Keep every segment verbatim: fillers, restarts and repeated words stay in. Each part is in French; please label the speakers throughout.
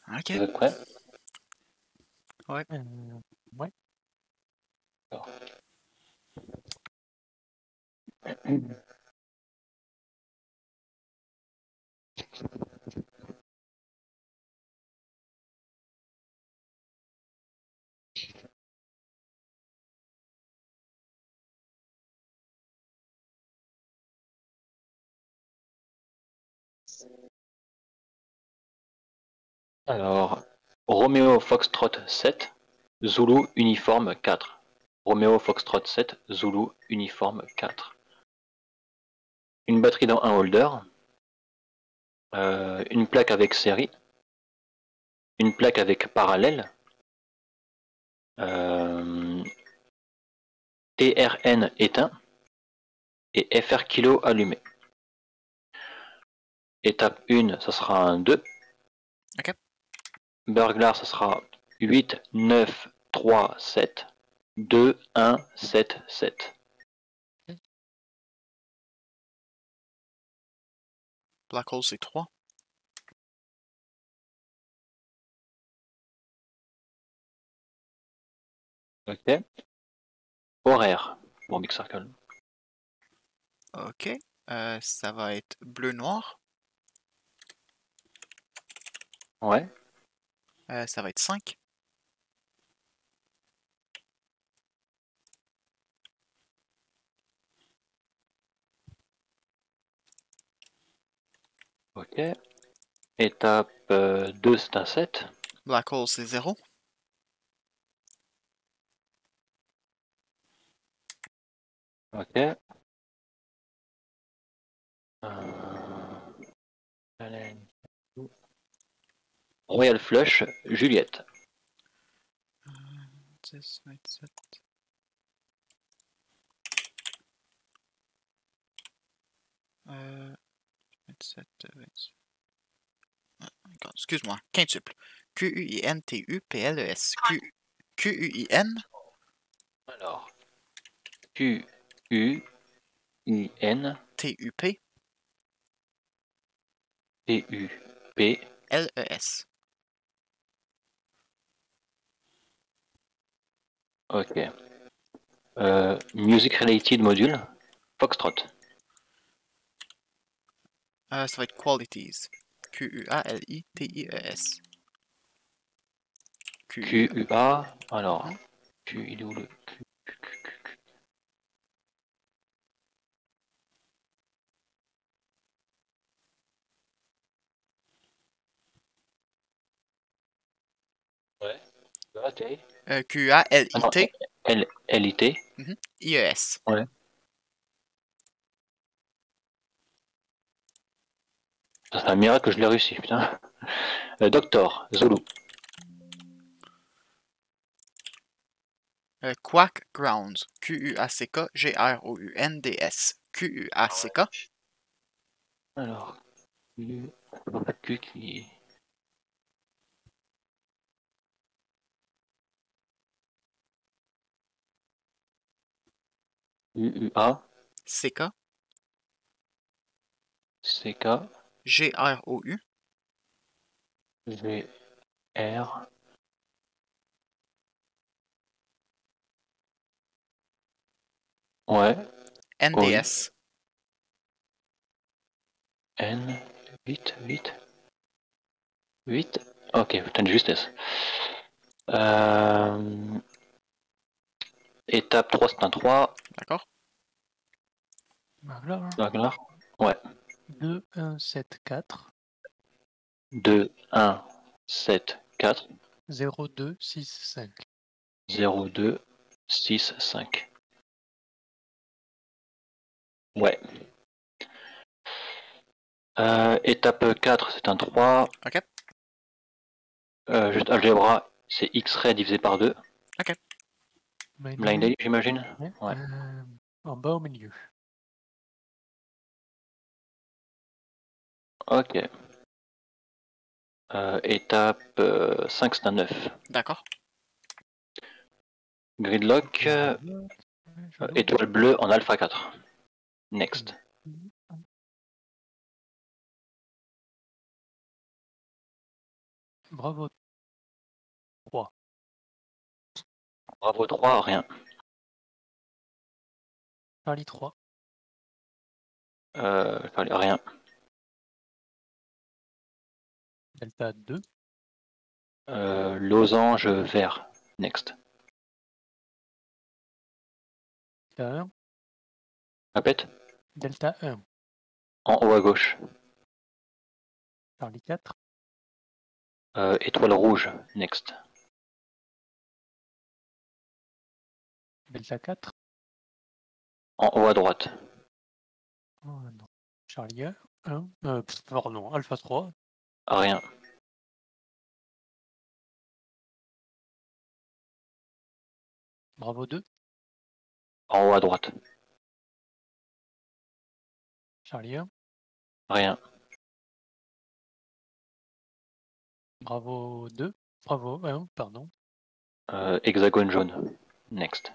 Speaker 1: Ok.
Speaker 2: Vous êtes prêts?
Speaker 1: Ouais.
Speaker 3: Euh, ouais.
Speaker 2: Alors. Alors, Roméo Foxtrot sept, Zulu uniforme quatre. Roméo Foxtrot sept, Zulu uniforme quatre. Une batterie dans un holder. Euh, une plaque avec série. Une plaque avec parallèle. Euh, T R N éteint. Et F R kilo allumé. Étape un, ça sera un deux.
Speaker 1: Ok.
Speaker 2: Burglar, ça sera huit, neuf, trois, sept. deux, un, sept, sept.
Speaker 1: Black hole, c'est trois.
Speaker 2: Ok. Horaire pour Big Circle.
Speaker 1: Ok. Euh, ça va être bleu-noir.
Speaker 2: Ouais.
Speaker 1: Euh, ça va être cinq.
Speaker 2: Ok. Étape euh, deux, c'est un sept.
Speaker 1: Black hole, c'est zéro.
Speaker 2: Ok. Euh... Royal Flush, Juliette.
Speaker 1: dix, vingt-sept. Euh, vingt-sept, vingt-huit. Ah, excuse-moi, quintuple. Q U I N T U P L E S. Q U I N.
Speaker 2: Alors. Q U I N
Speaker 1: T U P
Speaker 2: T U P
Speaker 1: L E S.
Speaker 2: Ok. Euh, music Related Module, Foxtrot.
Speaker 1: Euh, ça va être Qualities. Q U A L I T I E S. Q
Speaker 2: Q U A. Alors. Q, il est où le Q? Ouais.
Speaker 1: Euh, Q A L I T.
Speaker 2: L I T.
Speaker 1: I E S.
Speaker 2: Ouais. C'est un miracle que je l'ai réussi, putain. Euh, Doctor, Zulu.
Speaker 1: Euh, Quack Grounds. Q U A C K G R O U N D S. Q U A C K.
Speaker 2: Alors. Q. C'est pas Q qui. U U A.
Speaker 1: C K.
Speaker 2: C K.
Speaker 1: G R O U.
Speaker 2: G R. Ouais.
Speaker 1: N D S.
Speaker 2: N. huit, huit. huit. Ok, putain de justesse. Euh... Étape trois, c'est un trois.
Speaker 1: D'accord.
Speaker 3: Voilà.
Speaker 2: Burglar. Ouais.
Speaker 3: deux, un, sept, quatre.
Speaker 2: deux, un, sept, quatre.
Speaker 3: zéro, deux, six, cinq.
Speaker 2: zéro, deux, six, cinq. Ouais. Euh, étape quatre, c'est un trois.
Speaker 1: Ok.
Speaker 2: Euh, juste algebra, c'est X-ray divisé par deux.
Speaker 1: Ok.
Speaker 2: Blinded, j'imagine.
Speaker 3: Ouais.
Speaker 2: Ouais.
Speaker 3: Euh, en bas au milieu.
Speaker 2: Ok. Euh, étape euh, cinq, c'est un neuf.
Speaker 1: D'accord.
Speaker 2: Gridlock, euh, étoile bleue en alpha quatre. Next.
Speaker 3: Bravo. trois.
Speaker 2: Bravo trois, rien.
Speaker 3: Charlie trois.
Speaker 2: Euh, rien.
Speaker 3: Delta deux.
Speaker 2: Euh, losange vert. Next.
Speaker 3: Delta un.
Speaker 2: Répète.
Speaker 3: Delta un.
Speaker 2: En haut à gauche.
Speaker 3: Charlie quatre.
Speaker 2: Euh, étoile rouge. Next.
Speaker 3: Delta quatre.
Speaker 2: En haut à droite.
Speaker 3: Oh, non. Charlie un. un. Euh, pff, pardon, Alpha trois.
Speaker 2: Rien.
Speaker 3: Bravo deux.
Speaker 2: En haut à droite.
Speaker 3: Charlie un.
Speaker 2: Rien.
Speaker 3: Bravo deux. Bravo un, pardon.
Speaker 2: Euh, hexagone jaune. Next.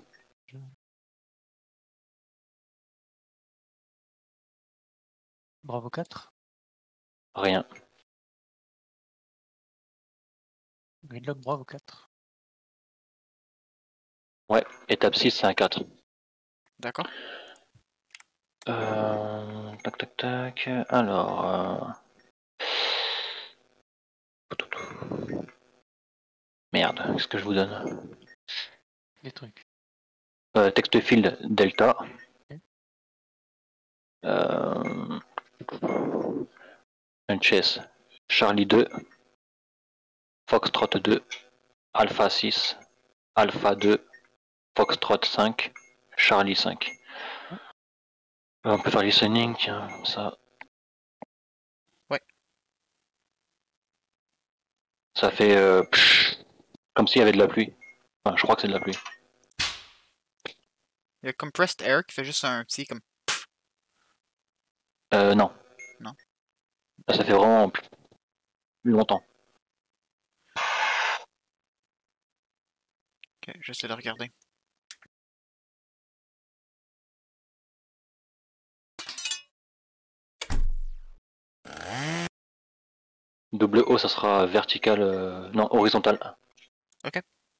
Speaker 3: Bravo quatre.
Speaker 2: Rien.
Speaker 3: Gridlock Bravo quatre.
Speaker 2: Ouais. Étape six, c'est un quatre.
Speaker 1: D'accord.
Speaker 2: Euh, tac tac tac. Alors. Euh... Merde, qu'est-ce que je vous donne?
Speaker 3: Des trucs.
Speaker 2: euh, Text field delta.
Speaker 3: Ok.
Speaker 2: Euh... Un chess. Charlie deux. Foxtrot deux. Alpha six. Alpha deux. Foxtrot cinq. Charlie cinq.
Speaker 3: Ouais.
Speaker 2: On peut faire listening, tiens, comme ça.
Speaker 1: Ouais.
Speaker 2: Ça fait euh, psh, comme s'il y avait de la pluie. Enfin, je crois que c'est de la pluie.
Speaker 1: Il y a compressed air qui fait juste un petit comme.
Speaker 2: Euh, non.
Speaker 1: Non.
Speaker 2: Là, ça fait vraiment plus longtemps.
Speaker 1: Ok, j'essaie de regarder.
Speaker 2: Double O, ça sera vertical. Euh, non, horizontal.
Speaker 1: Ok.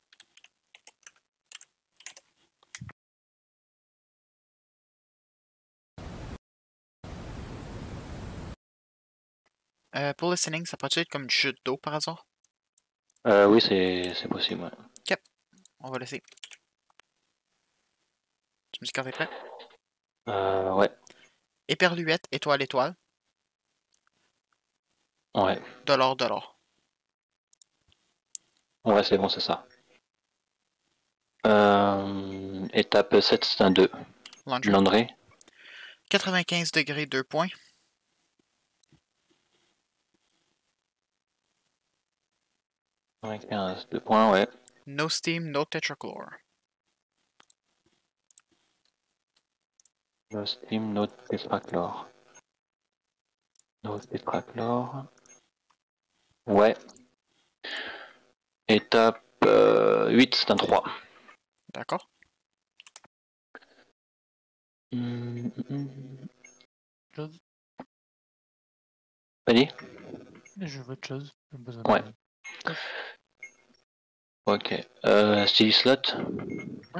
Speaker 1: Euh, pour listening, ça peut-tu être comme une chute d'eau par hasard?
Speaker 2: Euh, oui, c'est possible. Ouais.
Speaker 1: Ok. On va laisser. Tu me dis quand t'es prêt?
Speaker 2: Euh, ouais.
Speaker 1: Éperluette, étoile, étoile.
Speaker 2: Ouais.
Speaker 1: Dollar, dollar.
Speaker 2: Ouais, c'est bon, c'est ça. Euh, étape sept, c'est un deux.
Speaker 1: Laundry.
Speaker 2: Landry.
Speaker 1: quatre-vingt-quinze degrés, deux points.
Speaker 2: quinze, deux points, ouais.
Speaker 1: No steam, no tetrachlor.
Speaker 2: No steam, no tetrachlor. No tetrachlor. Ouais. Étape euh, huit, c'est un trois.
Speaker 1: D'accord.
Speaker 2: Hum, hum, hum.
Speaker 3: Chose.
Speaker 2: Vas-y.
Speaker 3: Je veux autre chose. J'ai besoin
Speaker 2: Ouais.
Speaker 3: de stuff.
Speaker 2: Ok. Euh, Steely Slot.
Speaker 3: Ouais.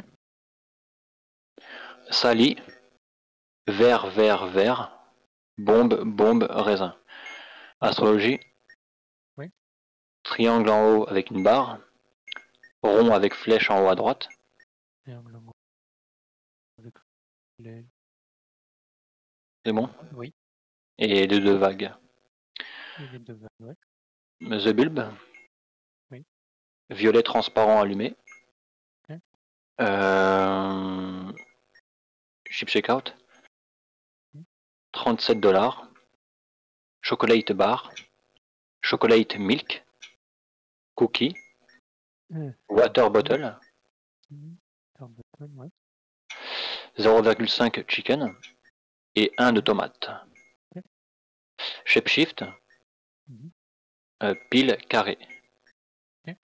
Speaker 2: Sally. Vert, vert, vert. Bombe, bombe, raisin. Astrologie.
Speaker 3: Oui.
Speaker 2: Triangle en haut avec une barre. Rond avec flèche en haut à droite.
Speaker 3: Triangle en haut. Avec les...
Speaker 2: C'est bon.
Speaker 3: Oui.
Speaker 2: Et les deux vagues.
Speaker 3: Et les deux vagues, ouais.
Speaker 2: The Bulb.
Speaker 3: Oui.
Speaker 2: Violet transparent allumé.
Speaker 3: Ok.
Speaker 2: Euh... Chip checkout.
Speaker 3: Mm.
Speaker 2: trente-sept dollars. Chocolate bar. Chocolate milk. Cookie.
Speaker 3: Euh,
Speaker 2: Water bottle.
Speaker 3: mm, Carbotone, ouais.
Speaker 2: zéro virgule cinq chicken. Et un de tomate.
Speaker 3: Ok.
Speaker 2: Shape shift.
Speaker 3: Mhm.
Speaker 2: Euh, pile carré.
Speaker 3: Ok.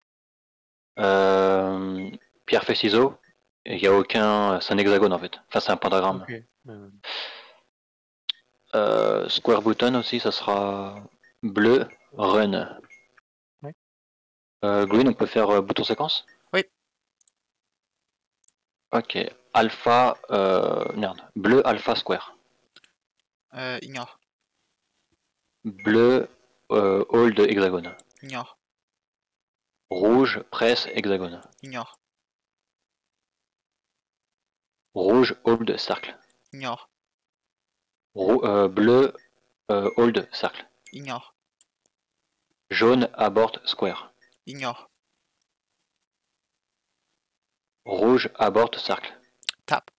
Speaker 2: Euh, pierre fait ciseaux. Il n'y a aucun. C'est un hexagone en fait. Enfin, c'est un pentagramme.
Speaker 3: Ok. Euh,
Speaker 2: Euh, square button aussi, ça sera bleu run.
Speaker 3: Ouais.
Speaker 2: Euh, Green, on peut faire euh, bouton séquence?
Speaker 1: Oui.
Speaker 2: Ok. Alpha, euh, merde. Bleu, alpha, square.
Speaker 1: Euh, ignore.
Speaker 2: Bleu, euh, hold, hexagone.
Speaker 1: Ignore.
Speaker 2: Rouge, presse, hexagone.
Speaker 1: Ignore.
Speaker 2: Rouge, hold, cercle.
Speaker 1: Ignore.
Speaker 2: Rou- euh, bleu, euh, hold, cercle.
Speaker 1: Ignore.
Speaker 2: Jaune, abort, square.
Speaker 1: Ignore.
Speaker 2: Rouge, abort, cercle.
Speaker 1: Tape.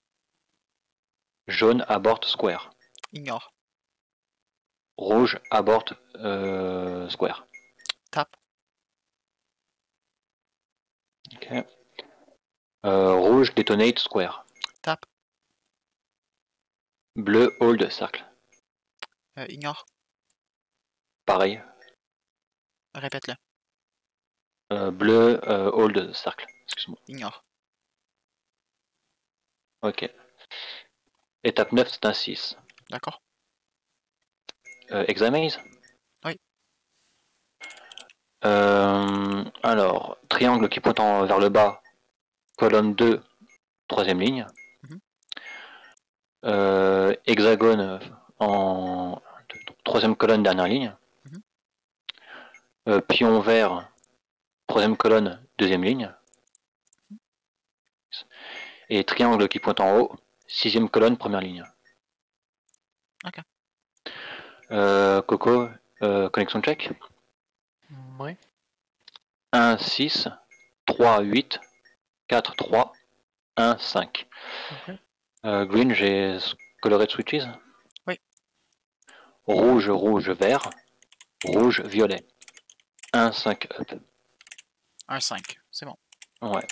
Speaker 2: Jaune, abort, square.
Speaker 1: Ignore.
Speaker 2: Rouge, abort, euh, square.
Speaker 1: Tape.
Speaker 2: Ok. Euh, rouge, detonate, square.
Speaker 1: Tape.
Speaker 2: Bleu, hold, cercle.
Speaker 1: Euh, ignore.
Speaker 2: Pareil.
Speaker 1: Répète-le.
Speaker 2: Euh, bleu, euh, hold, cercle. Excuse-moi.
Speaker 1: Ignore.
Speaker 2: Ok. Étape neuf, c'est un six.
Speaker 1: D'accord?
Speaker 2: Euh, Examaze?
Speaker 1: Oui.
Speaker 2: Euh, alors, triangle qui pointe en- vers le bas, colonne deux, troisième ligne.
Speaker 1: Mhm.
Speaker 2: Euh, hexagone en troisième colonne, dernière ligne.
Speaker 1: Mhm.
Speaker 2: Euh, pion vert, troisième colonne, deuxième ligne. Et triangle qui pointe en haut, sixième colonne, première ligne.
Speaker 1: Ok.
Speaker 2: Euh, Coco, euh, connexion check.
Speaker 3: Ouais.
Speaker 2: un, six, trois, huit, quatre, trois, un, cinq.
Speaker 3: Ok.
Speaker 2: Euh, green, j'ai colored switches.
Speaker 1: Oui.
Speaker 2: Rouge, rouge, vert. Rouge, violet. un, cinq, up.
Speaker 1: Un cinq. C'est bon.
Speaker 2: Ouais.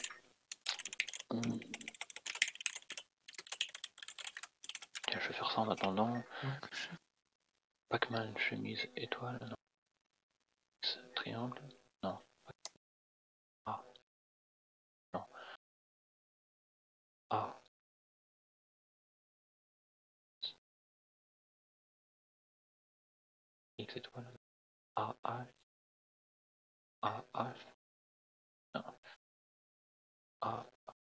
Speaker 2: Tiens, je vais faire ça en attendant.
Speaker 3: Donc, je-
Speaker 2: Pac-Man, chemise, étoile, non. Triangle, non. Ah, non. Ah. X étoile. A, A. A, A. Non. A.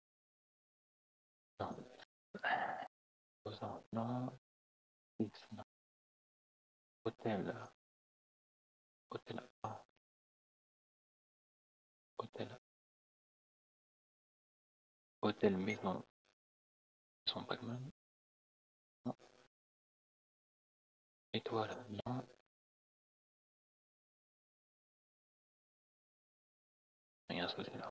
Speaker 2: Non. Opposant, non. X, non. Hôtel. Hôtel A. Hôtel. Hôtel maison. Maison Pac-Man. Non. Étoile, non. Rien à ce côté-là.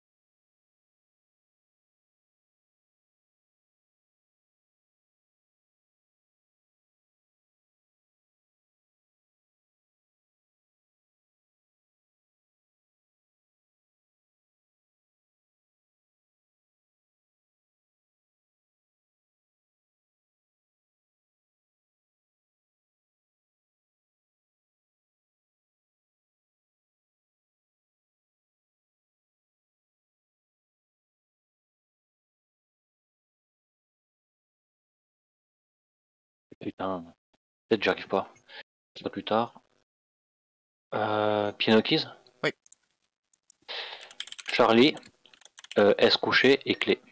Speaker 2: Putain. Peut-être j'y arrive pas. C'est pas plus tard. Euh, piano keys.
Speaker 1: Oui.
Speaker 2: Charlie. Euh, S couché et clé.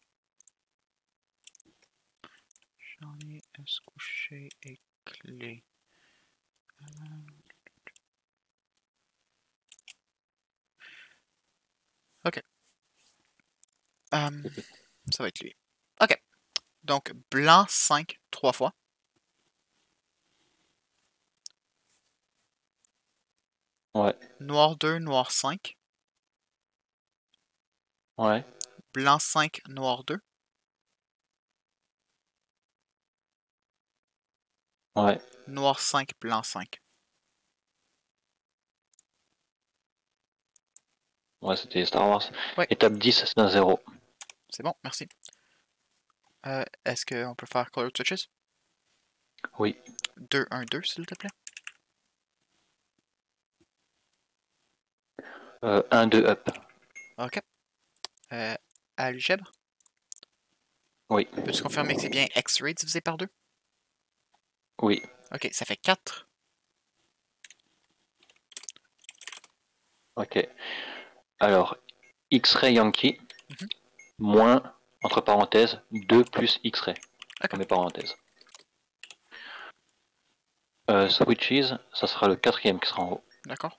Speaker 1: Charlie, S couché et clé. Ok. Euh, ça va être lui. Ok. Donc, blanc cinq, trois fois.
Speaker 2: Ouais.
Speaker 1: Noir deux, noir cinq.
Speaker 2: Ouais.
Speaker 1: Blanc cinq, noir deux.
Speaker 2: Ouais.
Speaker 1: Noir cinq, blanc cinq.
Speaker 2: Ouais, c'était Star Wars.
Speaker 1: Ouais.
Speaker 2: Étape dix, c'est un zéro.
Speaker 1: C'est bon, merci. Euh, Est-ce qu'on peut faire Color Switches?
Speaker 2: Oui.
Speaker 1: deux, un, deux, s'il te plaît.
Speaker 2: Euh, un, deux, up.
Speaker 1: Ok. Euh, algèbre?
Speaker 2: Oui.
Speaker 1: Peux-tu confirmer que c'est bien X-ray divisé par deux?
Speaker 2: Oui.
Speaker 1: Ok, ça fait quatre.
Speaker 2: Ok. Alors, X-ray Yankee,
Speaker 1: Mhm.
Speaker 2: moins, entre parenthèses, deux plus X-ray,
Speaker 1: Ok.
Speaker 2: dans mes parenthèses. Euh, switches, ça sera le quatrième qui sera en haut.
Speaker 1: D'accord.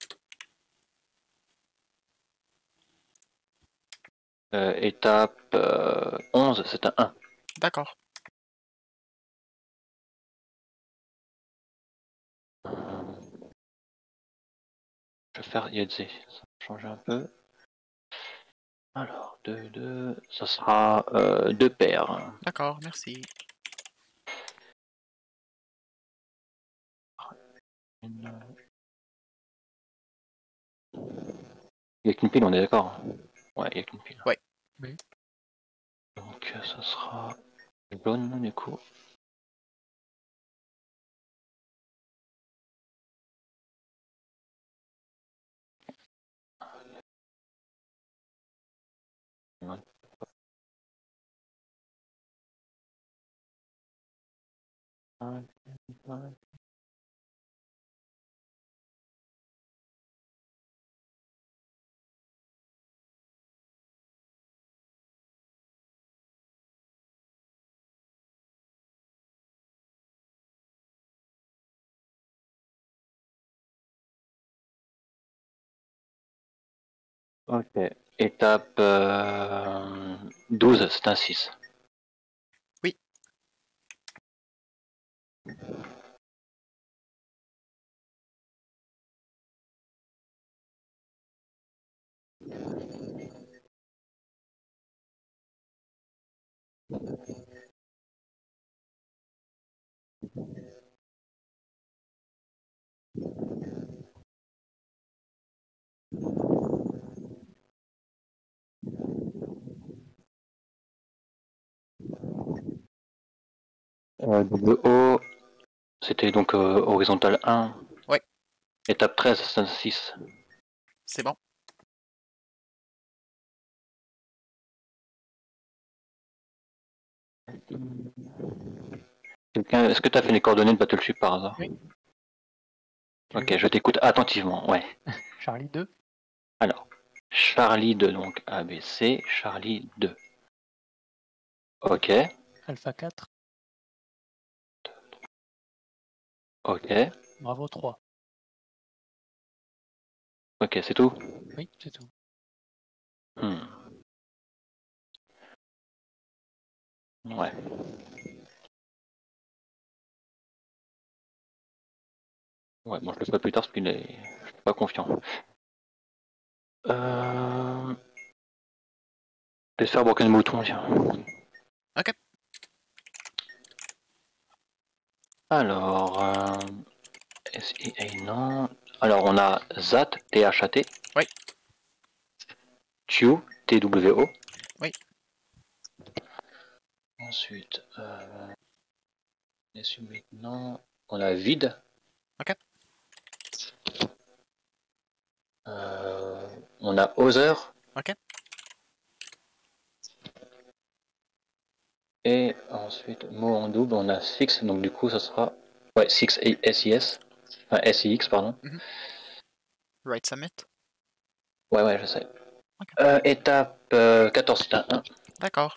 Speaker 2: Euh, étape euh, onze, c'est un un.
Speaker 1: D'accord.
Speaker 2: Je vais faire Yedze, ça va changer un peu. Alors, deux, deux, ça sera euh, deux paires.
Speaker 1: D'accord, merci.
Speaker 2: Il n'y a qu'une pile, on est d'accord? Ouais, il n'y a qu'une pile.
Speaker 1: Ouais.
Speaker 3: Oui.
Speaker 2: Donc, ça sera jaune, du coup. Ok. Étape euh, douze, c'est un six.
Speaker 1: Oui.
Speaker 2: Euh, double O, c'était donc euh, horizontal un.
Speaker 1: Ouais.
Speaker 2: Étape treize, c'est un six.
Speaker 1: C'est bon.
Speaker 2: Quelqu'un, est-ce que tu as fait les coordonnées de Battleship par hasard?
Speaker 3: Oui.
Speaker 2: Ok, je t'écoute attentivement, ouais.
Speaker 3: Charlie deux.
Speaker 2: Alors, Charlie deux, donc A B C, Charlie deux. Ok,
Speaker 3: Alpha quatre.
Speaker 2: ok,
Speaker 3: Bravo trois.
Speaker 2: ok, c'est tout?
Speaker 3: Oui, c'est tout.
Speaker 2: Hmm. Ouais. Ouais, bon, je le ferai plus tard parce qu'il est... Je suis pas confiant. Euh... Je vais faire Broken Mouton, tiens.
Speaker 1: Ok.
Speaker 2: Alors... Euh... S I A, non. Alors, on a Zat, T H A T.
Speaker 1: Oui.
Speaker 2: Q, T W O.
Speaker 1: Oui.
Speaker 2: Ensuite, euh... maintenant, on a Vide.
Speaker 1: Ok.
Speaker 2: Euh... On a Other.
Speaker 1: Ok.
Speaker 2: Et ensuite, mot en double, on a Six, donc du coup, ça sera... Ouais, Six S I S. Enfin, S I X, pardon.
Speaker 1: Mhm. Right Summit.
Speaker 2: Ouais, ouais, je sais.
Speaker 1: Ok.
Speaker 2: Euh, étape euh, quatorze, c'est un un.
Speaker 1: D'accord.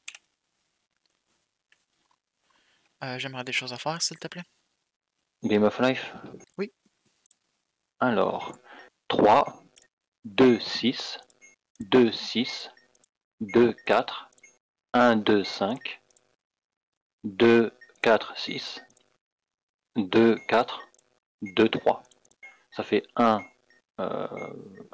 Speaker 1: Euh, J'aimerais des choses à faire, s'il te plaît.
Speaker 2: Game of Life.
Speaker 1: Oui.
Speaker 2: Alors, trois, deux, six, deux, six, deux, quatre, un, deux, cinq, deux, quatre, six, deux, quatre, deux, trois. Ça fait un, euh,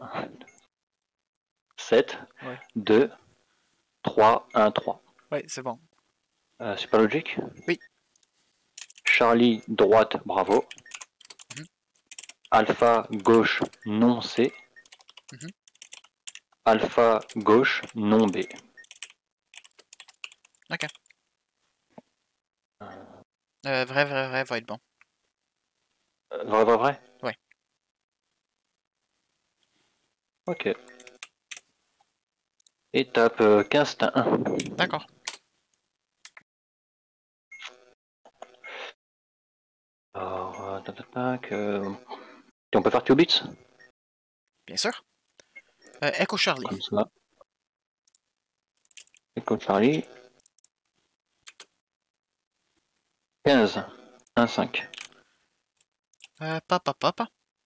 Speaker 2: sept,
Speaker 1: Ouais.
Speaker 2: deux, trois, un, trois.
Speaker 1: Ouais, c'est bon.
Speaker 2: Euh, Super Logic.
Speaker 1: Oui.
Speaker 2: Charlie, droite, bravo.
Speaker 1: Mhm.
Speaker 2: Alpha, gauche, non C.
Speaker 1: Mhm.
Speaker 2: Alpha, gauche, non B.
Speaker 1: Ok. Euh, vrai, vrai, vrai va être bon.
Speaker 2: Euh, Vrai, vrai, vrai.
Speaker 1: Ouais.
Speaker 2: Ok. Étape euh, quinze, c'est un un.
Speaker 1: D'accord.
Speaker 2: Alors, euh, tac, tac, tac, euh, et on peut faire Q bits.
Speaker 1: Bien sûr. Euh, Echo Charlie.
Speaker 2: Comme ça. Echo Charlie. quinze. un, cinq.
Speaker 1: Euh, papa, papa.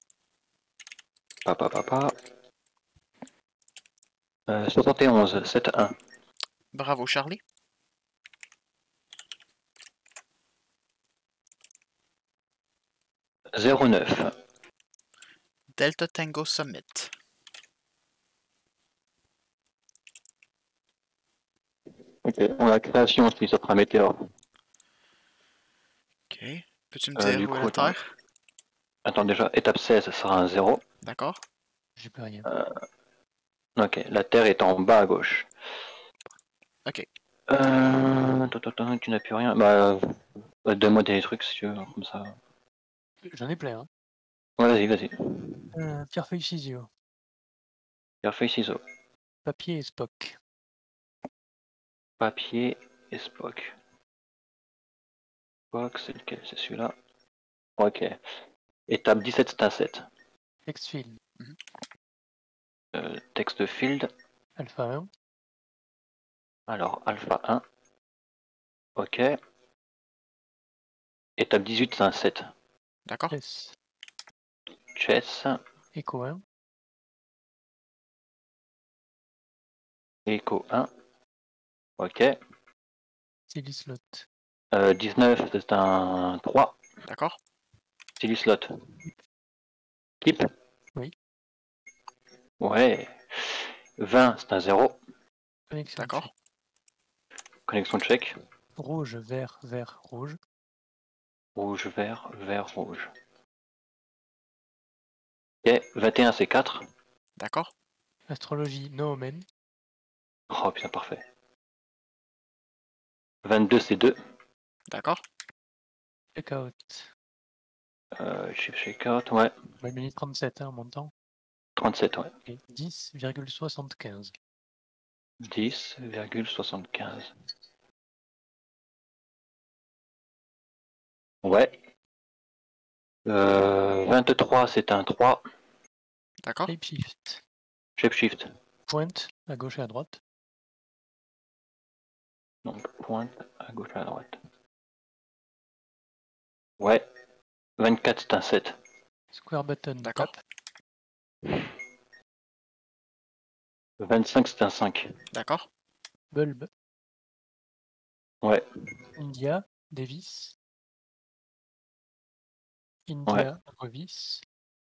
Speaker 2: Papa, papa. Euh, soixante et onze. sept, un.
Speaker 1: Bravo Charlie.
Speaker 2: zéro, neuf.
Speaker 1: Delta Tango Summit.
Speaker 2: Ok, on a création aussi, ça sera météore.
Speaker 1: Ok. Peux-tu me
Speaker 2: Euh,
Speaker 1: dire
Speaker 2: du
Speaker 1: où est
Speaker 2: coup,
Speaker 1: la
Speaker 2: attends.
Speaker 1: Terre?
Speaker 2: Attends, déjà, étape seize, ça sera un zéro.
Speaker 1: D'accord.
Speaker 3: J'ai plus rien.
Speaker 2: Euh, ok, la Terre est en bas à gauche.
Speaker 1: Ok.
Speaker 2: Euh, attends, attends, tu n'as plus rien. Bah, euh, donne-moi des trucs si tu veux, comme ça.
Speaker 3: J'en ai plein. Hein.
Speaker 2: Ouais, vas-y, vas-y.
Speaker 3: Euh, pierre, feuille, ciseaux.
Speaker 2: Pierre, feuille, ciseaux.
Speaker 3: Papier et Spock.
Speaker 2: Papier et Spock. Spock, c'est lequel? C'est celui-là. Ok. Étape dix-sept, c'est un sept.
Speaker 3: Textfield.
Speaker 2: Euh, texte field.
Speaker 3: Alpha un.
Speaker 2: Alors, alpha un. Ok. Étape dix-huit, c'est un sept.
Speaker 1: D'accord.
Speaker 3: Chess.
Speaker 2: Chess.
Speaker 3: Echo un.
Speaker 2: Echo un. Ok.
Speaker 3: Silly slot.
Speaker 2: Euh, dix-neuf, c'est un trois.
Speaker 1: D'accord.
Speaker 2: Silly slot. Keep.
Speaker 3: Oui.
Speaker 2: Ouais. vingt, c'est un zéro.
Speaker 3: Connexion
Speaker 1: D'accord.
Speaker 3: check.
Speaker 2: Connexion check.
Speaker 3: Rouge, vert, vert, rouge.
Speaker 2: Rouge, vert, vert, rouge. Ok. vingt et un, c'est quatre.
Speaker 1: D'accord.
Speaker 3: Astrologie, no omen.
Speaker 2: Oh putain, parfait. vingt-deux, c'est deux.
Speaker 1: D'accord.
Speaker 3: Checkout.
Speaker 2: Euh, chip checkout, ouais.
Speaker 3: Bah, minute trente-sept hein, en montant.
Speaker 2: trente-sept, ouais.
Speaker 3: Et dix virgule soixante-quinze.
Speaker 2: dix virgule soixante-quinze. Ouais. Euh, vingt-trois, c'est un trois.
Speaker 1: D'accord.
Speaker 3: Shapeshift.
Speaker 2: Shapeshift.
Speaker 3: Pointe à gauche et à droite.
Speaker 2: Donc, pointe à gauche et à droite. Ouais. vingt-quatre, c'est un sept.
Speaker 3: Square button.
Speaker 1: D'accord.
Speaker 3: Tap.
Speaker 2: vingt-cinq, c'est un cinq.
Speaker 1: D'accord.
Speaker 3: Bulb.
Speaker 2: Ouais.
Speaker 3: India. Davis.
Speaker 2: Ouais.
Speaker 3: India. Revis.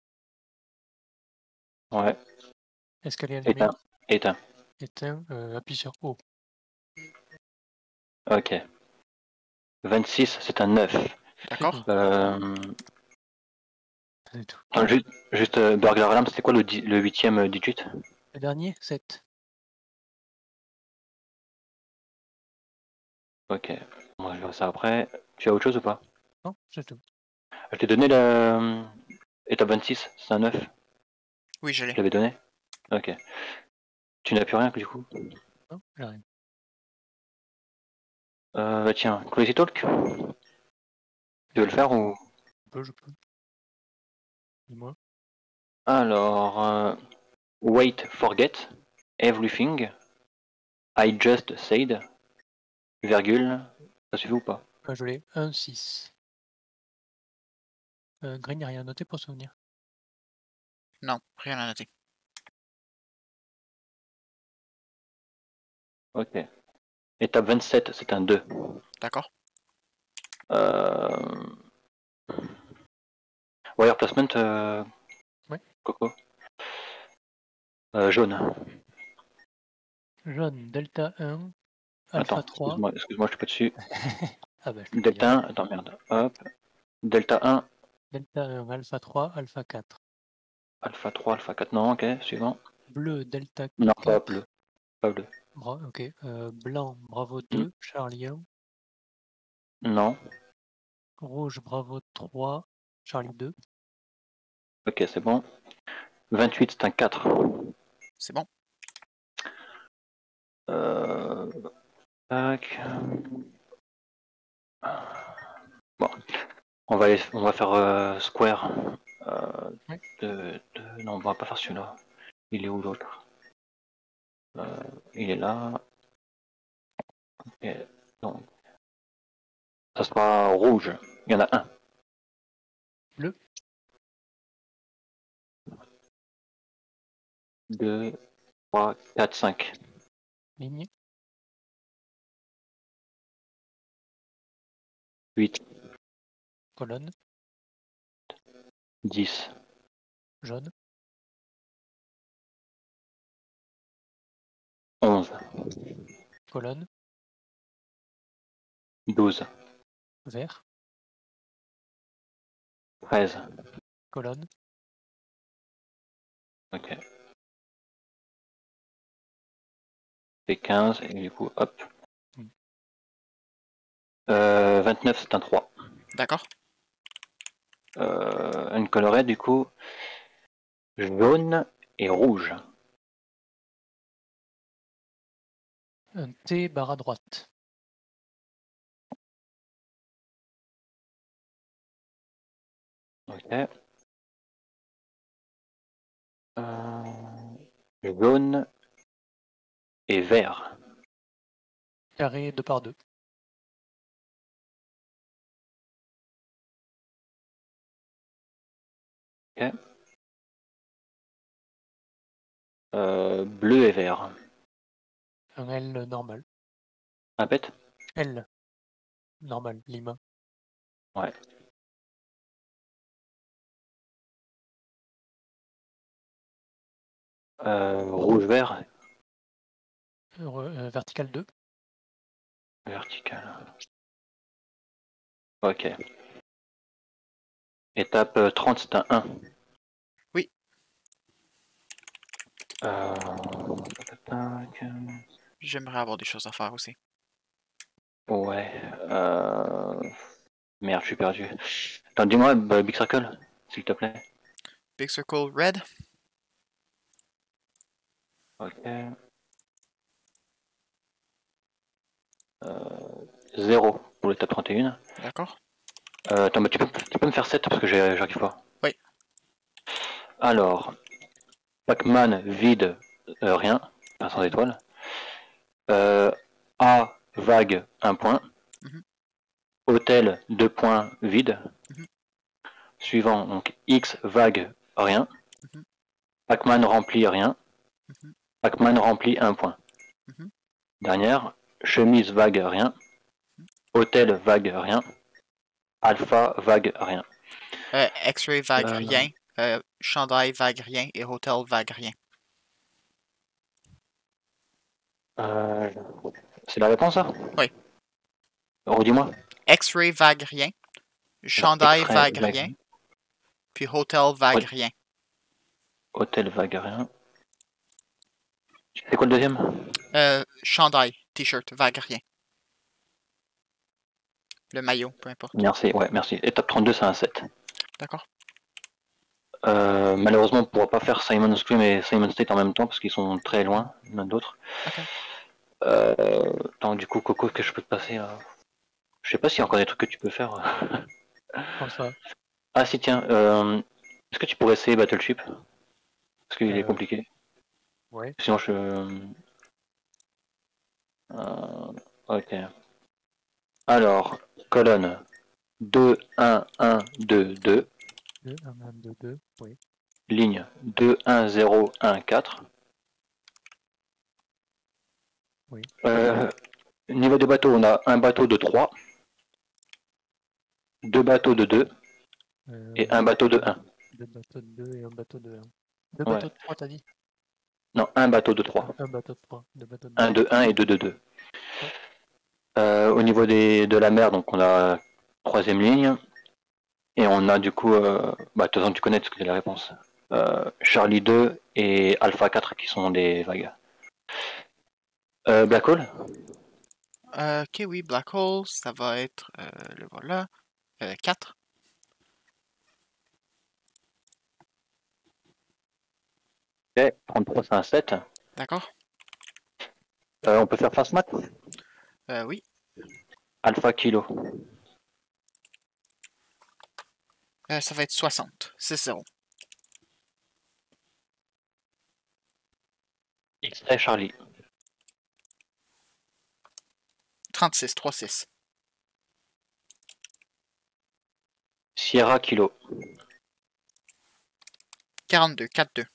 Speaker 2: Ouais.
Speaker 3: Escalier allumé.
Speaker 2: Éteint. Éteint.
Speaker 3: Éteint. Euh, appuie sur O.
Speaker 2: Ok. vingt-six, c'est un neuf.
Speaker 1: D'accord.
Speaker 2: Euh...
Speaker 3: C'est tout.
Speaker 2: attends, juste, juste euh, Burglar Alarm, c'était quoi le, di- le huitième euh, digit?
Speaker 3: Le dernier, sept.
Speaker 2: Ok. On va faire ça après. Tu as autre chose ou pas?
Speaker 3: Non, c'est tout.
Speaker 2: Je t'ai donné la... euh, étape vingt-six, c'est un neuf.
Speaker 1: Oui, je
Speaker 2: Je
Speaker 1: l'ai.
Speaker 2: l'avais donné? Ok. Tu n'as plus rien du coup?
Speaker 3: Non, j'ai rien.
Speaker 2: Euh, bah tiens, Crazy Talk? Tu veux le faire ou...
Speaker 3: Je peux, je peux. Dis-moi.
Speaker 2: Alors... euh, Wait, forget, everything, I just said, virgule, ça suffit ou pas?
Speaker 3: Ah, je l'ai. un, six. Euh, Green, il n'y a rien noté pour souvenir.
Speaker 1: Non, rien à noter.
Speaker 2: Ok. Étape vingt-sept, c'est un deux.
Speaker 1: D'accord.
Speaker 2: Euh... Wire placement, euh...
Speaker 3: Ouais.
Speaker 2: Coco. Euh, jaune.
Speaker 3: Jaune, delta un, alpha
Speaker 2: Attends,
Speaker 3: trois.
Speaker 2: excuse-moi, excuse-moi, je suis pas dessus.
Speaker 3: Ah bah, je te le
Speaker 2: Delta
Speaker 3: dirai.
Speaker 2: un, attends, merde. Hop. Delta un,
Speaker 3: Delta un, alpha trois, alpha quatre.
Speaker 2: alpha trois, alpha quatre, non, ok, suivant.
Speaker 3: Bleu, delta
Speaker 2: Non, pas
Speaker 3: quatre.
Speaker 2: bleu. Pas bleu.
Speaker 3: Bra ok. Euh, blanc, bravo deux, Charlie un.
Speaker 2: Non.
Speaker 3: Rouge, bravo trois, Charlie deux.
Speaker 2: Ok, c'est bon. vingt-huit, c'est un quatre.
Speaker 1: C'est bon.
Speaker 2: Euh... Tac. Bon. On va, on va faire euh, Square. Euh,
Speaker 3: Ouais.
Speaker 2: de, de... Non, on va pas faire celui-là. Il est où l'autre? Euh, il est là. Ok, donc. Ça sera rouge. Il y en a un.
Speaker 3: Bleu.
Speaker 2: deux, trois, quatre, cinq.
Speaker 3: Ligne.
Speaker 2: huit,
Speaker 3: Colonne.
Speaker 2: dix,
Speaker 3: Jaune.
Speaker 2: onze,
Speaker 3: Colonne.
Speaker 2: douze,
Speaker 3: Vert.
Speaker 2: treize.
Speaker 3: Colonne.
Speaker 2: Ok. C'est quinze et du coup, hop.
Speaker 3: Hmm.
Speaker 2: Euh, vingt-neuf, c'est un trois.
Speaker 1: D'accord.
Speaker 2: Euh, une colorée, du coup, jaune et rouge.
Speaker 3: Un T barre à droite.
Speaker 2: Ok. Euh, jaune et vert.
Speaker 3: Carré deux par deux.
Speaker 2: Ok. Euh, bleu et vert.
Speaker 3: Un L normal.
Speaker 2: Répète.
Speaker 3: L. Normal. Lima.
Speaker 2: Ouais. Euh, rouge vert.
Speaker 3: Euh, vertical deux.
Speaker 2: Vertical. Ok. Étape trente, c'est un un.
Speaker 1: Oui.
Speaker 2: Euh...
Speaker 1: J'aimerais avoir des choses à faire aussi.
Speaker 2: Ouais. Euh... Merde, je suis perdu. Attends, dis-moi, bah, Big Circle, s'il te plaît.
Speaker 1: Big Circle Red.
Speaker 2: Ok. Euh... zéro pour l'étape trente et un.
Speaker 1: D'accord.
Speaker 2: Euh, attends, mais tu peux, tu peux me faire sept parce que j'ai- j'arrive pas.
Speaker 1: Oui.
Speaker 2: Alors, Pac-Man vide, euh, rien, enfin, sans étoile. Euh, A vague, un point.
Speaker 1: Mhm.
Speaker 2: Hôtel, deux points, vide.
Speaker 1: Mhm.
Speaker 2: Suivant, donc X vague, rien.
Speaker 1: Mhm.
Speaker 2: Pac-Man rempli, rien.
Speaker 1: Mhm.
Speaker 2: Pac-Man rempli, un point.
Speaker 1: Mhm.
Speaker 2: Dernière, chemise vague, rien. Hôtel vague, rien. Alpha vague, rien.
Speaker 1: Euh, X-ray vague
Speaker 2: Euh,
Speaker 1: rien. Euh, chandail vague rien. Et hotel vague rien.
Speaker 2: euh, c'est la réponse, ça?
Speaker 1: Oui.
Speaker 2: Redis-moi.
Speaker 1: X-ray vague rien.
Speaker 2: Alors,
Speaker 1: Chandail
Speaker 2: X-ray
Speaker 1: vague
Speaker 2: vague,
Speaker 1: rien.
Speaker 2: rien.
Speaker 1: Puis hotel vague
Speaker 2: Hô-
Speaker 1: rien.
Speaker 2: Hôtel vague, rien. C'est quoi le deuxième?
Speaker 1: Euh, chandail, t-shirt, vague rien. Le maillot, peu importe.
Speaker 2: Merci, ouais, merci. Étape trente-deux, c'est un sept.
Speaker 1: D'accord.
Speaker 2: Euh, malheureusement, on ne pourra pas faire Simon Scream et Simon State en même temps parce qu'ils sont très loin l'un de l'autre.
Speaker 1: Ok.
Speaker 2: Euh, attends, du coup, Coco, que je peux te passer là? Je sais pas s'il y a encore des trucs que tu peux faire.
Speaker 3: Je pense pas.
Speaker 2: Ah si, tiens, euh, est-ce que tu pourrais essayer Battleship? Parce qu'il est
Speaker 3: Euh,
Speaker 2: compliqué.
Speaker 3: ouais.
Speaker 2: Sinon, je... Euh, ok. Alors, colonne deux, un, un, deux, deux.
Speaker 3: deux, un, un, deux, deux. Oui.
Speaker 2: Ligne deux, un, zéro, un, quatre.
Speaker 3: Oui.
Speaker 2: Euh, niveau des bateaux, on a un bateau de trois, deux bateaux de deux
Speaker 3: Euh,
Speaker 2: et un bateau de un.
Speaker 3: deux bateaux de deux et un bateau de un. Deux
Speaker 2: Ouais.
Speaker 3: bateaux de trois, t'as dit?
Speaker 2: Non, un bateau de trois.
Speaker 3: Un bateau de trois. Deux bateaux de
Speaker 2: un
Speaker 3: deux.
Speaker 2: de un et deux de deux.
Speaker 3: Ouais.
Speaker 2: Euh, au niveau des, de la mer, donc on a troisième ligne. Et on a du coup, euh, bah, de toute façon tu connais parce que c'est la réponse. Euh, Charlie deux et Alpha quatre qui sont des vagues. Euh, Black Hole?
Speaker 1: Euh, ok, oui, Black Hole, ça va être, euh, le voilà, euh, quatre.
Speaker 2: Ok, trente-trois c'est un sept.
Speaker 1: D'accord.
Speaker 2: Euh, on peut faire face mat?
Speaker 1: Euh, oui.
Speaker 2: Alpha Kilo.
Speaker 1: Euh, ça va être soixante. six zéro.
Speaker 2: X-Ray Charlie.
Speaker 1: trente-six, trois six.
Speaker 2: Sierra Kilo.
Speaker 1: quarante-deux, quatre deux.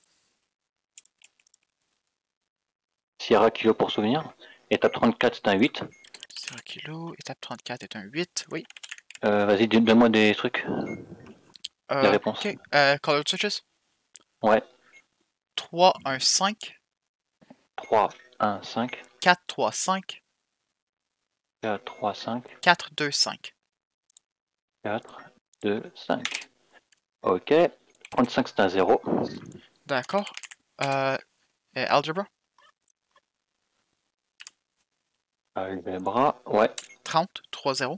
Speaker 2: Sierra Kilo pour souvenir. Étape trente-quatre, c'est un huit.
Speaker 1: zéro kilo, étape trente-quatre est un huit, oui.
Speaker 2: Euh, Vas-y, donne-moi des trucs.
Speaker 1: Euh,
Speaker 2: Les réponses.
Speaker 1: Ok, euh, colored switches.
Speaker 2: Ouais.
Speaker 1: trois, un, cinq.
Speaker 2: trois, un, cinq.
Speaker 1: quatre, trois, cinq.
Speaker 2: quatre, trois, cinq.
Speaker 1: quatre, deux, cinq.
Speaker 2: quatre, deux, cinq. Ok. trente-cinq, c'est un zéro.
Speaker 1: D'accord. Euh, euh, algebra.
Speaker 2: Algebra. Ouais.
Speaker 1: trente, trois, zéro.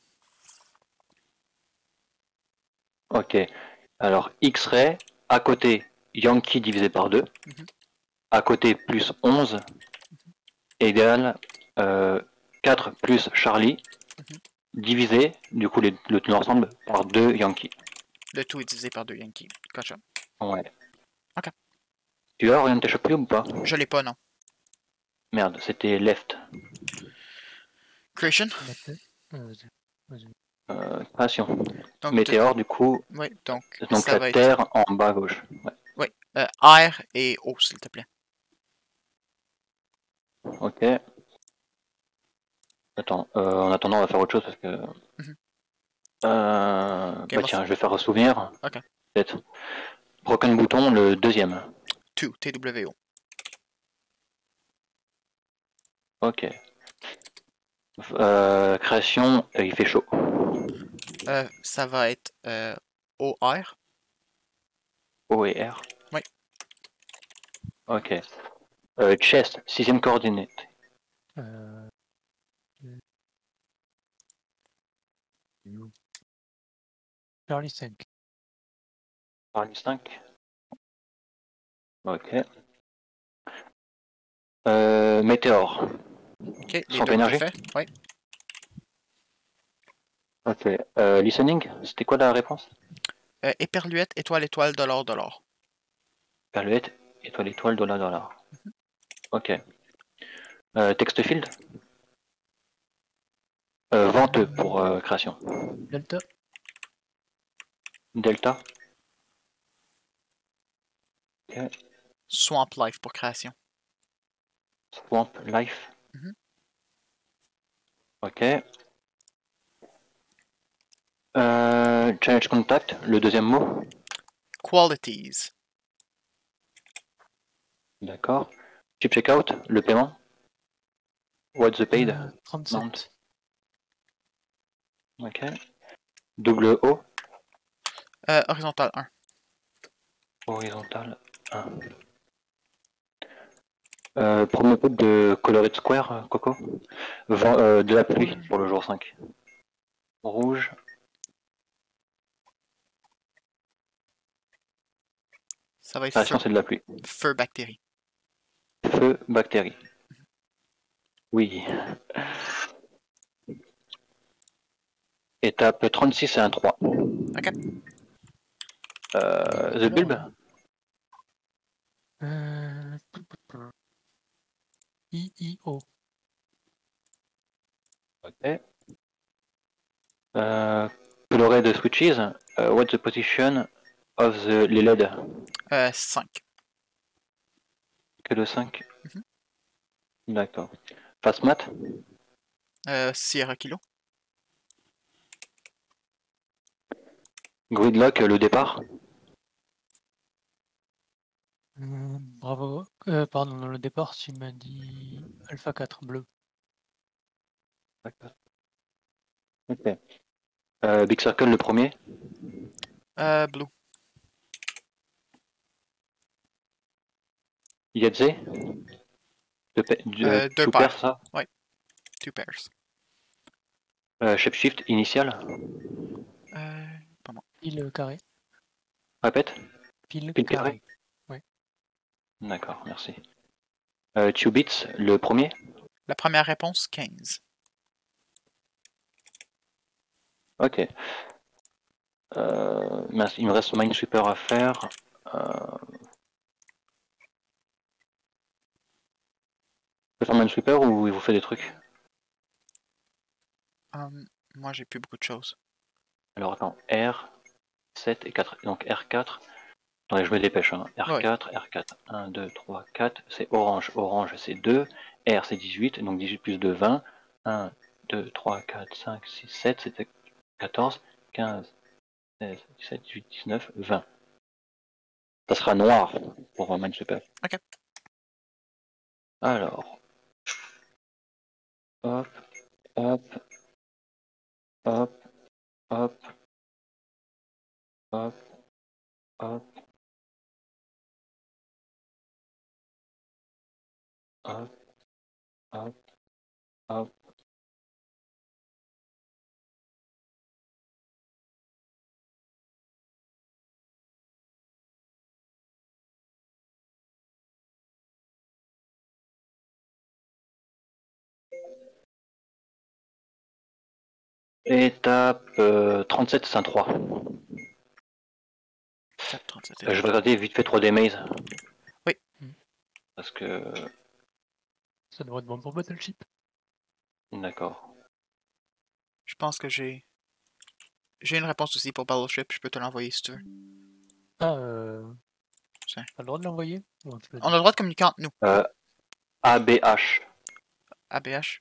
Speaker 2: Ok. Alors, X-ray, à côté, Yankee divisé par deux.
Speaker 1: Mhm.
Speaker 2: À côté, plus onze, égale euh, quatre plus Charlie,
Speaker 1: Mhm.
Speaker 2: divisé, du coup, les, le tenir ensemble, par deux Yankee.
Speaker 1: Le tout est divisé par deux Yankee. Gotcha.
Speaker 2: Ouais.
Speaker 1: Ok.
Speaker 2: Tu as orienté choqué ou pas?
Speaker 1: Je l'ai pas, non.
Speaker 2: Merde, c'était left.
Speaker 1: Creation.
Speaker 3: Method. Euh, vas-y, vas-y.
Speaker 2: Euh, création.
Speaker 1: Donc,
Speaker 2: Météore, du coup,
Speaker 1: de- ouais, donc,
Speaker 2: donc
Speaker 1: ça
Speaker 2: la
Speaker 1: va être.
Speaker 2: Terre en bas à gauche. Ouais.
Speaker 1: Oui, euh, R et O, s'il te plaît.
Speaker 2: Ok. Attends, euh, en attendant, on va faire autre chose parce que.
Speaker 1: Mhm.
Speaker 2: Euh,
Speaker 1: Game
Speaker 2: bah
Speaker 1: of-
Speaker 2: tiens, je vais faire un souvenir.
Speaker 1: Ok.
Speaker 2: Peut-être. Broken Bouton, le deuxième.
Speaker 1: deux, T W O.
Speaker 2: Ok. Euh, création, euh, il fait chaud.
Speaker 1: Euh, ça va être euh, O R.
Speaker 2: O et R.
Speaker 1: Oui.
Speaker 2: Ok. Euh, chest, sixième coordonnée.
Speaker 3: Euh... Charlie cinq.
Speaker 2: Charlie cinq. Ok. Euh, météore.
Speaker 1: Ok, les
Speaker 2: Centre
Speaker 1: deux ont été
Speaker 2: énergie.
Speaker 1: faits. Oui.
Speaker 2: Ok. Euh, listening, c'était quoi la réponse?
Speaker 1: Euh, éperluette, étoile, étoile, dollar, dollar.
Speaker 2: Perluette, étoile, étoile, dollar, dollar. Ok. Euh, text field. Euh, venteux pour euh, création.
Speaker 3: Delta.
Speaker 2: Delta. Ok.
Speaker 1: Swamp Life pour création.
Speaker 2: Swamp life.
Speaker 1: Mhm.
Speaker 2: Ok. Euh, challenge contact, le deuxième mot.
Speaker 1: Qualities.
Speaker 2: D'accord. Chip checkout, le paiement. What's the paid?
Speaker 3: Euh,
Speaker 2: Mount.
Speaker 3: trente-sept.
Speaker 2: Ok. Double O.
Speaker 1: Euh, horizontal un.
Speaker 2: Horizontal un. Euh, premier code de Colored Square, Coco. Vent, euh, de la pluie
Speaker 3: Rouge.
Speaker 2: pour le jour cinq. Rouge.
Speaker 1: Ça va être
Speaker 2: Création,
Speaker 1: feu,
Speaker 2: c'est de la pluie.
Speaker 1: feu bactérie.
Speaker 2: Feu, bactérie. Oui. Étape trente-six et un trois.
Speaker 1: Ok.
Speaker 2: Euh, the Bulb.
Speaker 3: Euh... I I O.
Speaker 2: Ok. Euh, Colored Switches. Uh, what's the position of the, les L E D?
Speaker 1: Euh, cinq.
Speaker 2: Que le cinq.
Speaker 1: Mhm.
Speaker 2: D'accord. Fastmat.
Speaker 1: Euh, Sierra Kilo.
Speaker 2: Gridlock, le départ.
Speaker 3: Euh, bravo. Euh, pardon, dans le départ, tu m'as dit Alpha quatre bleu.
Speaker 2: Ok. Euh, Big Circle, le premier.
Speaker 1: Euh, blue.
Speaker 2: Yadze. De, de,
Speaker 1: Euh, deux
Speaker 2: two
Speaker 1: paires.
Speaker 2: pair, ça.
Speaker 1: Ouais. Two pairs.
Speaker 2: Euh, Shapeshift initial.
Speaker 1: Euh, pardon.
Speaker 3: Pile carré.
Speaker 2: Répète.
Speaker 3: Pile,
Speaker 2: Pile
Speaker 3: carré.
Speaker 2: carré. D'accord, merci. Euh, two bits, le premier.
Speaker 1: La première réponse, quinze.
Speaker 2: Ok. Euh, mince, il me reste Minesweeper à faire. Euh, peux faire Minesweeper ou il vous fait des trucs?
Speaker 1: Um, moi, j'ai plus beaucoup de choses.
Speaker 2: Alors attends, R, sept et quatre. Donc R quatre. Attendez, je me dépêche. Hein. R quatre, ouais. R quatre. un, deux, trois, quatre. C'est orange. Orange, c'est deux. R, c'est dix-huit. Donc dix-huit plus deux, vingt. un, deux, trois, quatre, cinq, six, sept. C'était quatorze, quinze, seize, dix-sept, dix-huit, dix-neuf, vingt. Ça sera noir pour Minesweeper.
Speaker 1: Ok.
Speaker 2: Alors. Hop, hop, hop, hop, hop, hop, hop, hop, hop. Étape euh, trente-sept, c'est un trois.
Speaker 1: Étape trente-sept.
Speaker 2: Euh, je vais regarder vite fait trois D Maze.
Speaker 1: Oui.
Speaker 2: Parce que...
Speaker 3: Ça devrait être bon pour Battleship.
Speaker 2: D'accord.
Speaker 1: Je pense que j'ai... J'ai une réponse aussi pour Battleship, je peux te l'envoyer si tu veux.
Speaker 3: Ah, euh...
Speaker 1: Tiens.
Speaker 3: T'as le droit de l'envoyer?
Speaker 1: On a le droit de communiquer entre nous.
Speaker 2: Euh, A B H.
Speaker 1: A B H.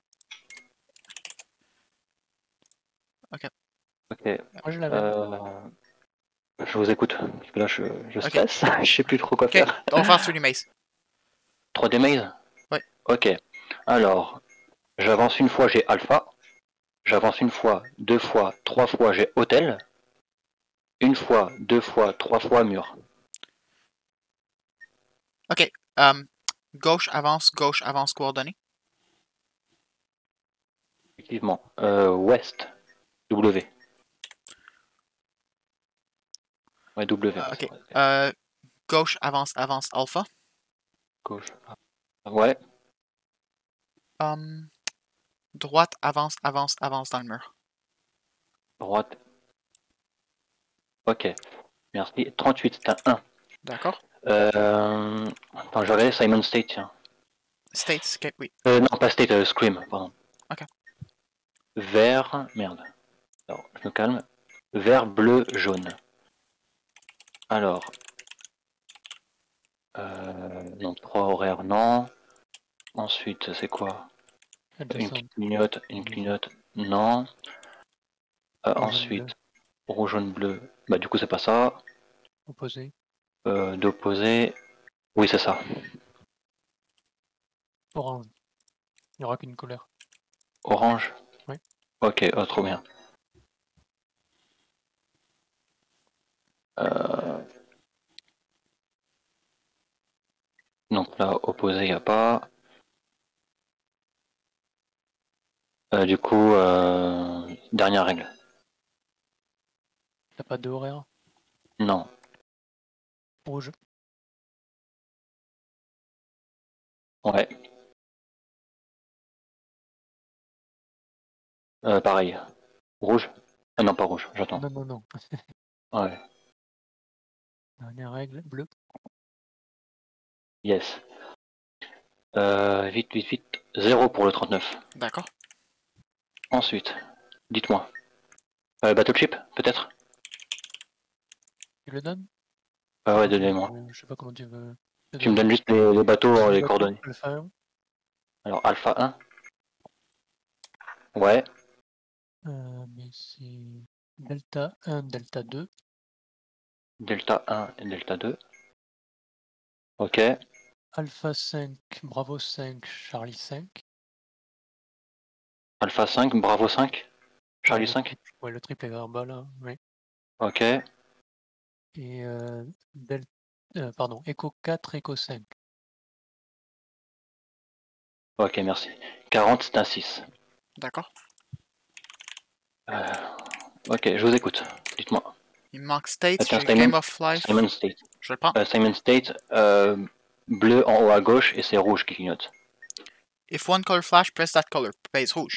Speaker 1: Ok.
Speaker 2: Ok.
Speaker 3: Moi je l'avais.
Speaker 2: Euh... Je vous écoute. Parce que là, je, je
Speaker 1: Ok.
Speaker 2: stresse. Je sais plus trop quoi
Speaker 1: Ok,
Speaker 2: faire.
Speaker 1: on va faire sur les maze.
Speaker 2: trois D Maze?
Speaker 1: Ouais.
Speaker 2: Ok. Alors, j'avance une fois, j'ai alpha. J'avance une fois, deux fois, trois fois, j'ai hôtel. Une fois, deux fois, trois fois, mur.
Speaker 1: Ok. Um, gauche, avance, gauche, avance, coordonnées.
Speaker 2: Effectivement. Euh, ouest. W. Ouais, W.
Speaker 1: Uh, ok. Euh, gauche, avance, avance, alpha.
Speaker 2: Gauche. Ouais.
Speaker 1: Um, droite, avance, avance, avance dans le mur.
Speaker 2: Droite. Ok. Merci. trente-huit, c'est un un.
Speaker 1: D'accord.
Speaker 2: Euh... Attends, je vais regarder Simon State, tiens.
Speaker 1: States, ok, oui.
Speaker 2: Euh, non, pas State, euh, Scream, pardon.
Speaker 1: Ok.
Speaker 2: Vert, merde. Alors, je me calme. Vert, bleu, jaune. Alors. Euh... Non, trois horaires, non. Ensuite, c'est quoi? Une clignote, une clignote, non. Euh, ensuite, rouge, jaune, bleu. Bah, du coup, c'est pas ça.
Speaker 3: Opposé.
Speaker 2: Euh, D'opposé. Oui, c'est ça.
Speaker 3: Orange. Il n'y aura qu'une couleur.
Speaker 2: Orange?
Speaker 3: Oui.
Speaker 2: Ok, oh, trop bien. Euh... Donc là, opposé, il n'y a pas. Euh, du coup, euh... dernière règle.
Speaker 3: T'as pas de horaire?
Speaker 2: Non.
Speaker 3: Rouge.
Speaker 2: Ouais. Euh, pareil. Rouge? Ah non, pas rouge, j'attends.
Speaker 3: Non, non, non.
Speaker 2: Ouais.
Speaker 3: Dernière règle, bleu.
Speaker 2: Yes. Euh, vite, vite, vite. Zéro pour le trente-neuf.
Speaker 1: D'accord.
Speaker 2: Ensuite, dites-moi. Euh, Battleship, peut-être?
Speaker 3: Tu le donnes?
Speaker 2: Ah ouais, donnez-moi.
Speaker 3: Euh, je sais pas comment tu veux.
Speaker 2: Tu me donnes juste les, les bateaux, les coordonnées.
Speaker 3: Alpha un.
Speaker 2: Alors, Alpha un. Ouais.
Speaker 3: Euh, mais c'est Delta un, Delta deux.
Speaker 2: Delta un et Delta deux. Ok.
Speaker 3: Alpha cinq, Bravo cinq, Charlie cinq.
Speaker 2: Alpha cinq, Bravo cinq. Charlie
Speaker 3: ouais, le,
Speaker 2: cinq.
Speaker 3: Ouais, le triple est verbal, hein, oui.
Speaker 2: Ok.
Speaker 3: Et euh, Delta, euh, pardon, Echo quatre, Echo cinq.
Speaker 2: Ok, merci. quarante, c'est un six.
Speaker 1: D'accord.
Speaker 2: Euh, ok, je vous écoute. Dites-moi.
Speaker 1: Il me manque States,
Speaker 2: Attends,
Speaker 1: j'ai
Speaker 2: Simon,
Speaker 1: Game of Life.
Speaker 2: Simon State.
Speaker 1: Je le prends.
Speaker 2: Euh, Simon State, euh, bleu en haut à gauche et c'est rouge qui clignote.
Speaker 1: If one color flash, press that color. Base rouge.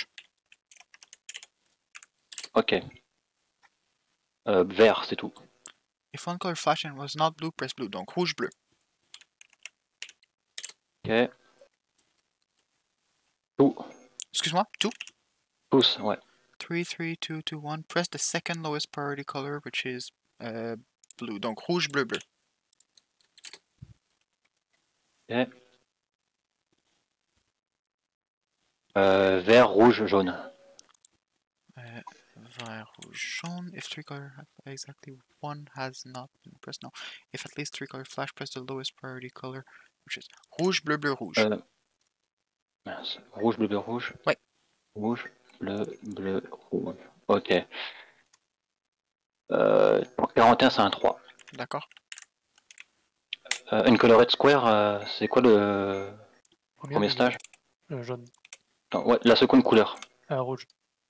Speaker 2: Ok. Euh, vert, c'est tout.
Speaker 1: If one color flash and was not blue, press blue. Donc rouge, bleu.
Speaker 2: Ok. Tout.
Speaker 1: Excuse-moi, two.
Speaker 2: Tous, ouais.
Speaker 1: three, three, two, two, one. Press the second lowest priority color, which is uh, blue. Donc rouge, bleu, bleu.
Speaker 2: Ok. Euh, vert, rouge, jaune.
Speaker 1: Uh, vert, rouge, jaune. If three color have exactly one has not been pressed, no. If at least three color flash, press the lowest priority color, which is rouge, bleu, bleu, rouge.
Speaker 2: Euh, mince. Rouge, bleu, bleu, rouge.
Speaker 1: Ouais.
Speaker 2: Rouge, bleu, bleu, rouge. Ok. Euh, quarante et un, c'est un trois.
Speaker 1: D'accord.
Speaker 2: Euh, Uncolored Square, euh, c'est quoi le
Speaker 3: Premier,
Speaker 2: premier
Speaker 3: le
Speaker 2: stage?
Speaker 3: jaune. Le jaune.
Speaker 2: Attends, ouais, la seconde couleur.
Speaker 3: Ah, rouge.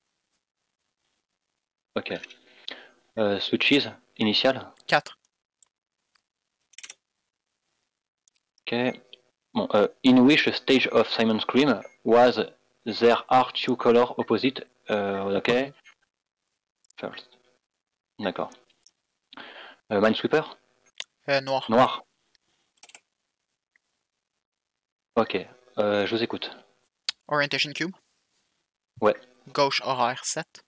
Speaker 2: Ok. Euh, switches, initial.
Speaker 1: quatre.
Speaker 2: Ok. Bon, uh, in which stage of Simon's Scream was there are two color opposite? Uh, ok.
Speaker 3: Premier.
Speaker 2: First. D'accord. Uh, Minesweeper?
Speaker 1: Euh, noir.
Speaker 2: Noir. Ok. Euh, je vous écoute.
Speaker 1: Orientation cube.
Speaker 2: Ouais.
Speaker 1: Gauche, horaire, sept.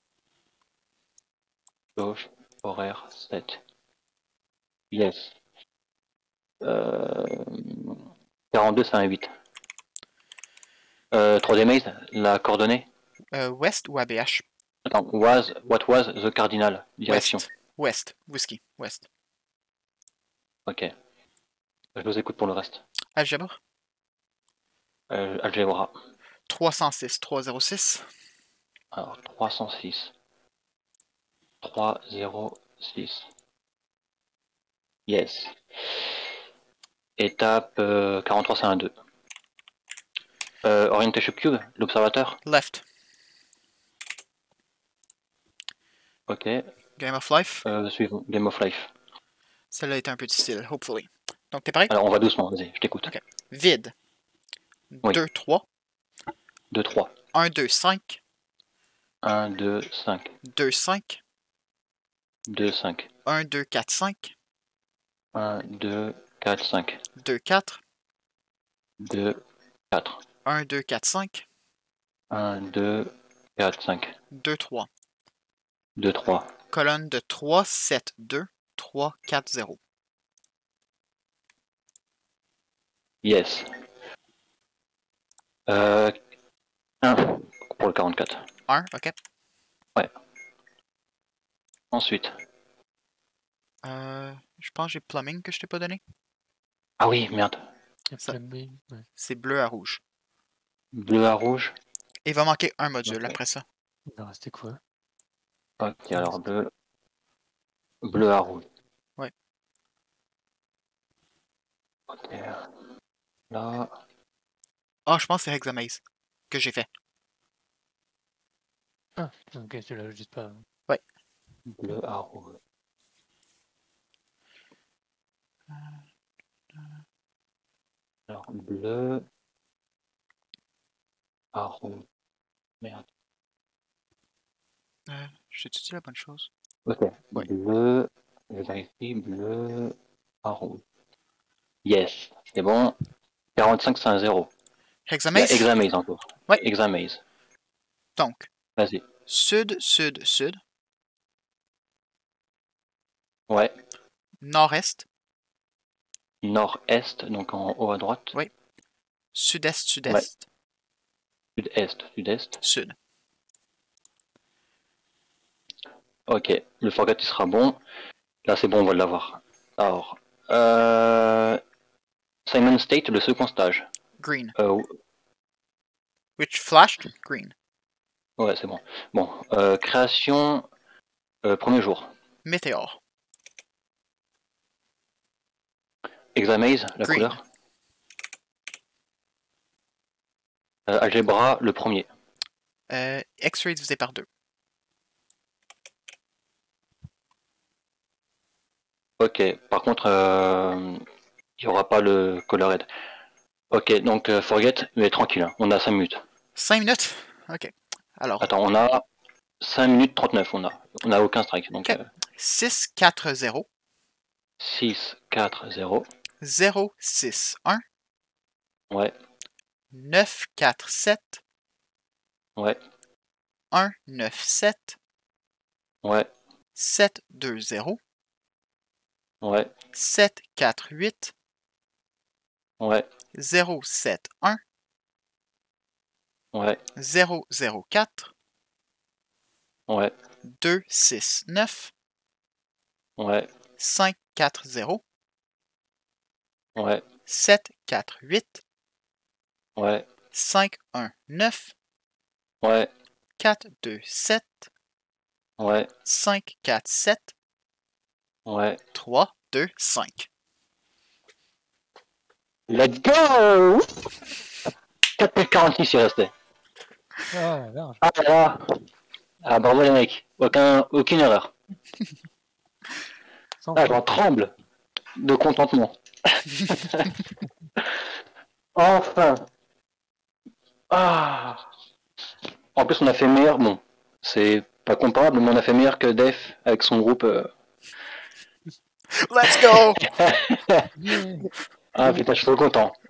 Speaker 2: Gauche, horaire, sept. Yes. Euh, quarante-deux, c'est un huit. Euh, troisième maze, la coordonnée.
Speaker 1: Euh, ouest ou A B H?
Speaker 2: Attends, was, what was the cardinal? Direction.
Speaker 1: West. West. Whisky. West.
Speaker 2: Ok. Je vous écoute pour le reste.
Speaker 1: Algèbre.
Speaker 2: Euh, algebra.
Speaker 1: trois cent six, trois cent six.
Speaker 2: Alors, trois cent six. trois zéro six. Yes. Étape euh, quarante-trois, c'est un deux. Euh, Orientation Cube, l'observateur.
Speaker 1: Left.
Speaker 2: Ok.
Speaker 1: Game of Life.
Speaker 2: Euh, suivant, Game of Life.
Speaker 1: Celle-là était un peu difficile, hopefully. Donc, t'es prêt?
Speaker 2: Alors, on va doucement, vas-y, je t'écoute.
Speaker 1: Ok. Vide.
Speaker 2: Oui.
Speaker 1: deux, trois.
Speaker 2: deux, trois.
Speaker 1: un, deux, cinq.
Speaker 2: un, deux, cinq.
Speaker 1: deux, cinq.
Speaker 2: deux, cinq.
Speaker 1: un, deux, quatre, cinq.
Speaker 2: un, deux, quatre, cinq.
Speaker 1: deux, quatre.
Speaker 2: deux, quatre.
Speaker 1: un, deux, quatre, cinq.
Speaker 2: un, deux, quatre, cinq.
Speaker 1: deux, trois.
Speaker 2: deux, trois.
Speaker 1: Colonne de trois, sept, deux. trois, quatre, zéro.
Speaker 2: Yes. Euh, un pour le quarante-quatre.
Speaker 1: un, ok.
Speaker 2: Ouais. Ensuite.
Speaker 1: Euh, je pense que j'ai plumbing que je t'ai pas donné.
Speaker 2: Ah oui, merde.
Speaker 1: Ça-
Speaker 3: Plumbing, ouais.
Speaker 1: C'est bleu à rouge.
Speaker 2: Bleu à rouge.
Speaker 1: Il va manquer un module
Speaker 2: Ok.
Speaker 1: après ça.
Speaker 3: Il va rester quoi?
Speaker 2: Ok, alors bleu. Bleu à rouge.
Speaker 1: Ouais.
Speaker 2: Ok. Là.
Speaker 1: Ah, je pense que c'est Hexamaze que j'ai fait.
Speaker 3: Ah, ok, celui-là, je dis pas.
Speaker 2: Bleu à rouge. Alors, bleu à rouge. Merde.
Speaker 1: Euh, J'ai-tu dit la bonne chose?
Speaker 2: Ok.
Speaker 1: Ouais.
Speaker 2: Bleu. Je vérifie. Bleu à rouge. Yes. C'est bon. quarante-cinq, c'est un zéro. Il y a
Speaker 1: Hexamaze?
Speaker 2: Hexamaze encore.
Speaker 1: Ouais.
Speaker 2: Hexamaze.
Speaker 1: Donc,
Speaker 2: Vas-y.
Speaker 1: sud, sud, sud.
Speaker 2: Ouais.
Speaker 1: Nord-est.
Speaker 2: Nord-est, donc en haut à droite.
Speaker 1: Oui. Sud-est, sud-est.
Speaker 2: Sud-est, sud-est.
Speaker 1: Sud.
Speaker 2: Ok. Le forget il sera bon. Là c'est bon, on va l'avoir. Alors. Euh... Simon State, le second stage.
Speaker 1: Green.
Speaker 2: Euh,
Speaker 1: Which flashed? Green.
Speaker 2: ouais, c'est bon. Bon. Euh, création. Euh, premier jour.
Speaker 1: Météore.
Speaker 2: Hexamaze, la
Speaker 1: Green.
Speaker 2: couleur. Euh, Algebra, le premier.
Speaker 1: Euh, X-ray divisé par deux.
Speaker 2: Ok. Par contre, euh, il n'y aura pas le colored. Ok, donc euh, forget, mais tranquille, hein, on a cinq minutes.
Speaker 1: cinq minutes? Ok. Alors,
Speaker 2: Attends, on a cinq minutes trente-neuf, on a. On a aucun strike. Donc
Speaker 1: Ok.
Speaker 2: euh,
Speaker 1: six, quatre, zéro.
Speaker 2: six, quatre, zéro.
Speaker 1: zéro, six, un.
Speaker 2: Ouais.
Speaker 1: neuf, quatre, sept.
Speaker 2: Ouais.
Speaker 1: un neuf sept
Speaker 2: Ouais.
Speaker 1: sept deux zéro
Speaker 2: Ouais.
Speaker 1: sept quatre huit
Speaker 2: Ouais.
Speaker 1: zéro sept un
Speaker 2: Ouais.
Speaker 1: zéro zéro quatre
Speaker 2: Ouais.
Speaker 1: deux six neuf
Speaker 2: Ouais.
Speaker 1: cinq quatre zéro
Speaker 2: Ouais.
Speaker 1: sept quatre huit
Speaker 2: Ouais.
Speaker 1: cinq un neuf
Speaker 2: Ouais.
Speaker 1: quatre deux sept
Speaker 2: Ouais.
Speaker 1: cinq quatre sept
Speaker 2: Ouais.
Speaker 1: trois deux cinq.
Speaker 2: Let's go! quatre minutes quarante-six il restait.
Speaker 3: Ah, large.
Speaker 2: Ah là là. Ah bravo les mecs. Aucun, aucune erreur.
Speaker 3: Sans
Speaker 2: Ah,
Speaker 3: faute.
Speaker 2: j'en tremble de contentement. Enfin. Ah. En plus, on a fait meilleur. Bon, c'est pas comparable, mais on a fait meilleur que Def avec son groupe. euh.
Speaker 1: Let's go!
Speaker 3: Yeah.
Speaker 2: Ah putain, je suis trop content.